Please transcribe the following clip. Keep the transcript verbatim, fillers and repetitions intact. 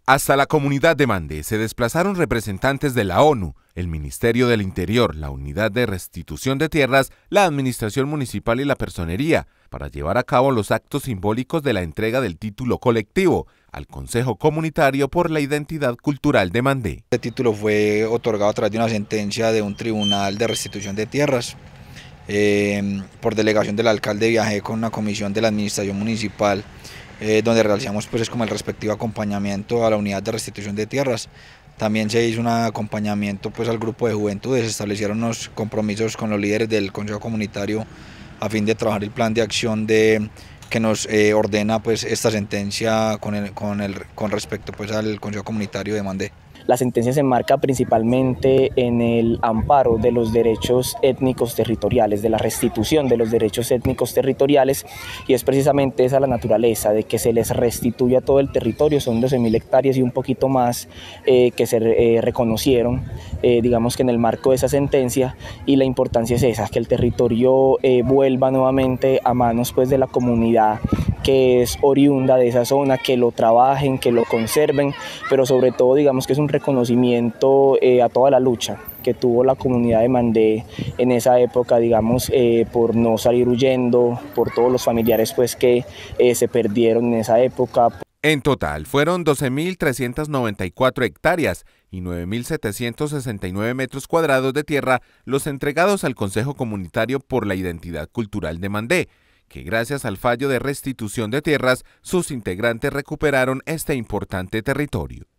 Hasta la comunidad de Mandé se desplazaron representantes de la ONU, el Ministerio del Interior, la Unidad de Restitución de Tierras, la Administración Municipal y la Personería, para llevar a cabo los actos simbólicos de la entrega del título colectivo al Consejo Comunitario por la Identidad Cultural de Mandé. Este título fue otorgado a través de una sentencia de un tribunal de restitución de tierras. Eh, por delegación del alcalde viajé con una comisión de la Administración Municipal, Eh, donde realizamos pues es como el respectivo acompañamiento a la unidad de restitución de tierras. También se hizo un acompañamiento pues al grupo de juventudes, se establecieron unos compromisos con los líderes del Consejo Comunitario a fin de trabajar el plan de acción de, que nos eh, ordena pues esta sentencia con, el, con, el, con respecto pues al Consejo Comunitario de Mandé. La sentencia se enmarca principalmente en el amparo de los derechos étnicos territoriales, de la restitución de los derechos étnicos territoriales, y es precisamente esa la naturaleza, de que se les restituya todo el territorio. Son doce mil hectáreas y un poquito más eh, que se eh, reconocieron, eh, digamos que en el marco de esa sentencia, y la importancia es esa, que el territorio eh, vuelva nuevamente a manos pues de la comunidad que es oriunda de esa zona, que lo trabajen, que lo conserven, pero sobre todo digamos que es un reconocimiento eh, a toda la lucha que tuvo la comunidad de Mandé en esa época, digamos, eh, por no salir huyendo, por todos los familiares pues que eh, se perdieron en esa época. En total fueron doce mil trescientas noventa y cuatro hectáreas y nueve mil setecientos sesenta y nueve metros cuadrados de tierra los entregados al Consejo Comunitario por la Identidad Cultural de Mandé, que gracias al fallo de restitución de tierras, sus integrantes recuperaron este importante territorio.